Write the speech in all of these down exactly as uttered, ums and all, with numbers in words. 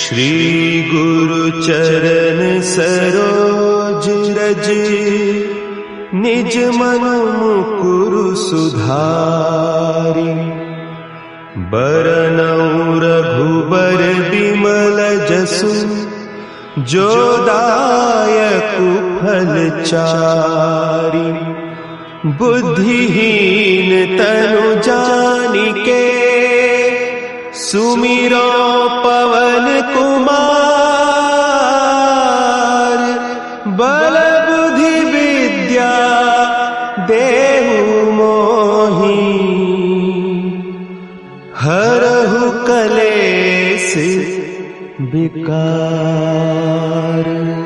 श्री गुरु चरण सरोज रज, निज मन मुकुरु सुधारि। बरनउँ रघुबर बिमल जसु, जो दायकु फल चारि। बुद्धिहीन तनु जानिके, सुमिरो पवन कुमार। बल बुद्धि विद्या देहु मोहि, हरहु कलेस विकार।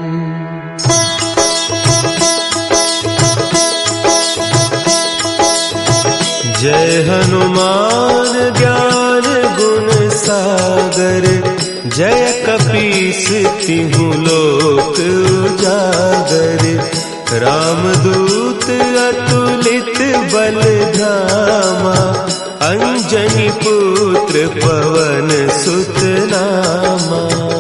जय हनुमान ज्ञान गुण सागर, जय कपीस तिहु लोक उजागर। रामदूत अतुलित बल धामा, अंजनी पुत्र पवन सुत नामा।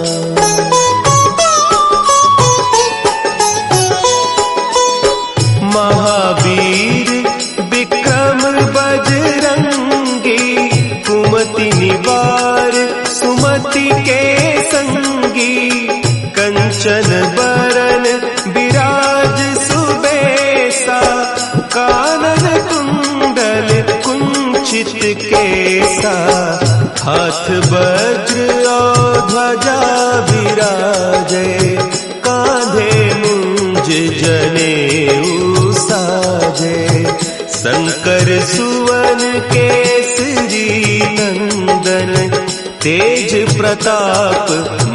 महावीर विक्रम बजरंगी, कुमति निवार सुमति के संगी। कंचन बरन विराज सुबेसा, कानन कुंडल कुंचित केसा। हाथ वज्र और ध्वजा विराजे, कांधे मुंज जनेऊ साजे। शंकर सुवन केसरी नंदन, तेज प्रताप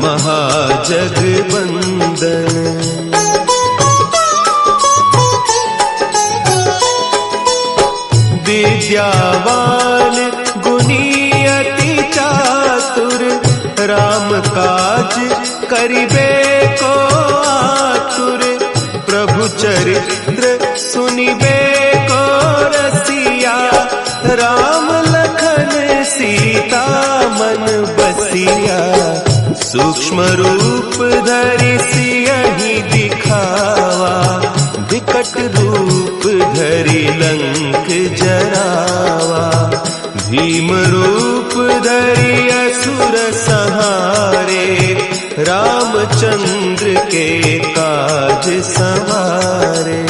महाजगवंदन। विद्यावान गुणी अति चातुर, राम काज करिबे को आतुर। प्रभु चरित्र सुनिबे को रसिया, राम लखन सीता मन बसिया। सूक्ष्म रूप धरि सियहि दिखावा, विकट रूप धरि लंक जरावा। भीम रूप धरि असुर संहारे, रामचंद्र के काज सवारे।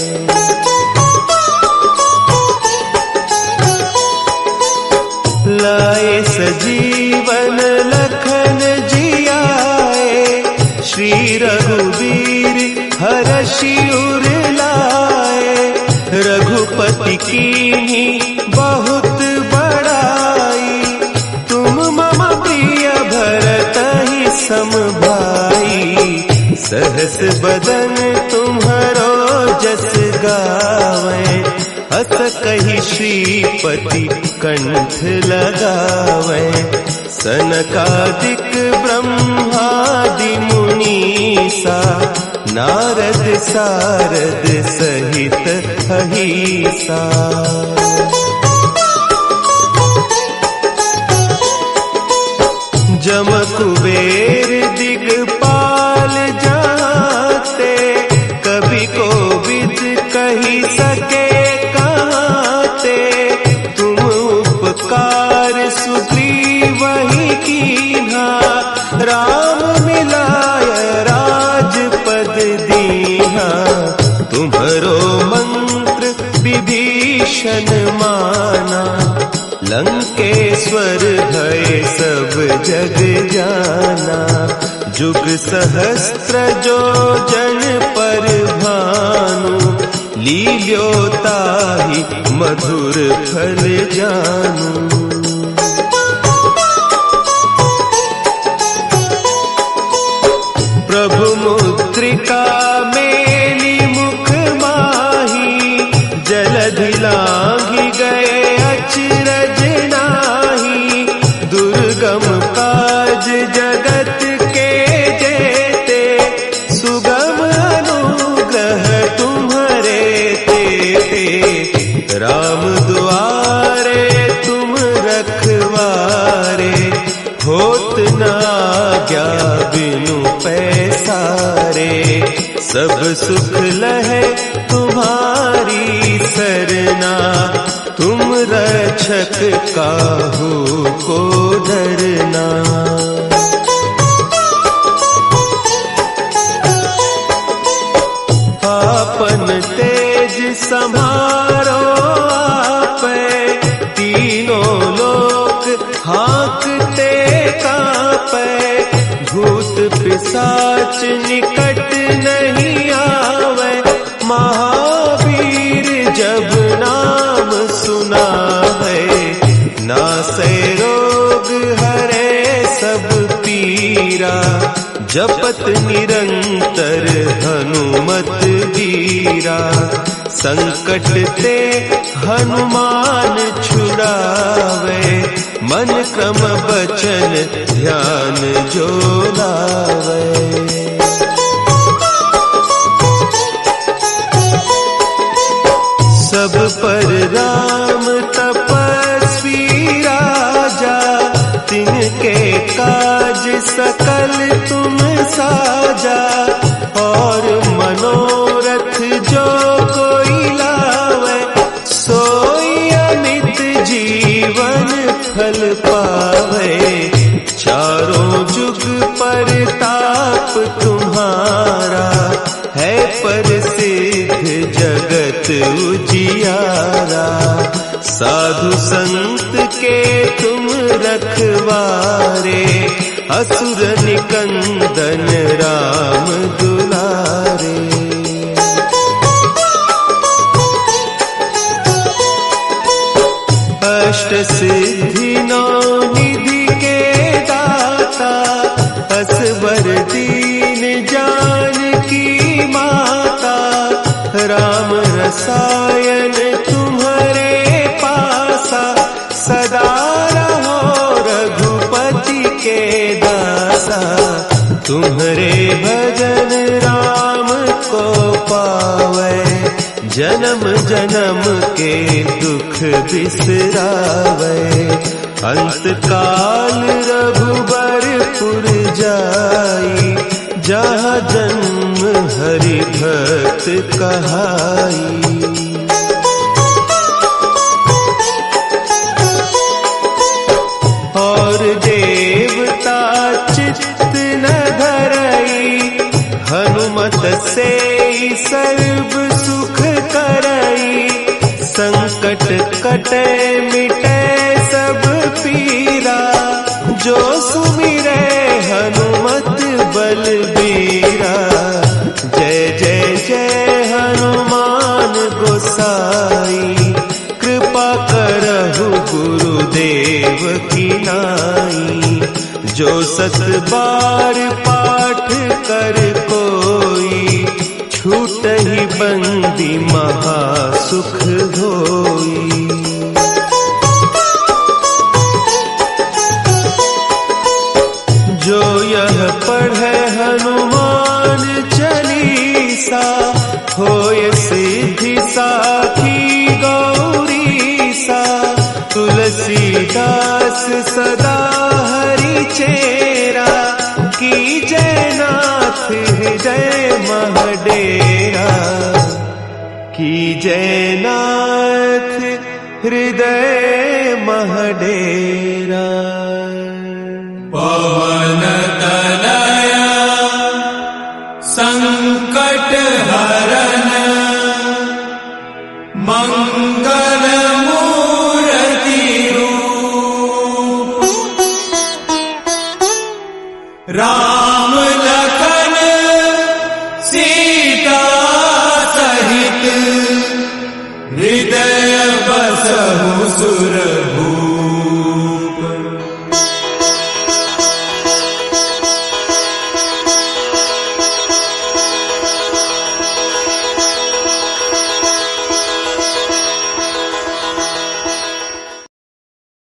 लाए सजीवन लखन जियाए, श्री रघुवीर हरषि उर लाए। रघुपति कीन्ही बहुत बड़ाई, तुम मम प्रिय भरतहि सम भाई। सहस बदन तुम्हरो जस गावें, अस कहि श्रीपति कंठ लगावें। सनकादिक ब्रह्मादि मुनीसा, नारद सारद सहित अहीसा। जम कुबेर दिगपाल जाते, कवि कोविद कहि सके कहते। तुम उपकार सुग्रीवहि कीन्हा, राम मिलाय राजपद दीन्हा। तुम्हरो मंत्र विभीषण माना, लंकेश्वर भय सब जग जाना। जुग सहस्त्र जो जन पर भानु, लील्यो ताहि मधुर फल जानू। प्रभु मुद्रिका मेली मुख माही, जलधि लांघि गए अचरज नाही। दुर्गम काज जगत के जेते, सुगम अनुग्रह तुम्हरे तेते। राम दुआरे तुम रखवारे, होत न आज्ञा बिनु पैसारे, सब सुख लहे तुम्हारी सरना, तुम रक्षक काहू को डरना। आपन तेज समारो आपे, तीनों लोक हाँकते कांपे, भूत पिशाच निकट नहीं आवे, महावीर जब नाम सुना है, नासे रोग हरे सब पीरा, जपत निरंतर हनुमत वीरा, संकट ते हनुमान छुड़ावे, मन क्रम बचन ध्यान जो लावे। सब पर राम तपस्वी राजा, तिनके काज सकल तुम साजा, और मनोरथ जो कोई लावे, सोई अमित जीवन फल पावे, चारों जुग परताप तुम्हारा, है प्रसिद्ध जगत उजियारा, साधु संत के तुम रखवारे, असुर निकंदन राम दुलारे। अष्ट सिद्धि नौ निधि के दाता, असवर दीन जानकी माता, राम रसायन तुम्हारे पासा, सदा रहो रघुपति के दासा, तुम्हारे भजन राम को पावे, जन्म जन्म के दुख बिसरावे, अंत काल रघुबरपुर जाई, जहाँ जन्म हरि भक्त कहाई। और देवता चित्त न धरई, हनुमत से सर्व सुख करई, संकट कटे मिटे सब पीरा, जो सुमिरे हनुमत बलबीरा, जय जय जय हनुमान गोसाई, कृपा करहु गुरुदेव की नाई, जो सत बार पाठ कर कोई, छूटहि बंदी महासुख होई। जो यह पढ़े हनुमान चालीसा, होय सिद्धि साखी गौरीसा, तुलसीदास सदा हरि चेरा, की जयनाथ हृदय महडेरा, की जयनाथ हृदय महडेरा। पवन तनया संकट हरन, मंगल मूर्ति रूप, राम लखन सीता सहित, हृदय बसहु सुर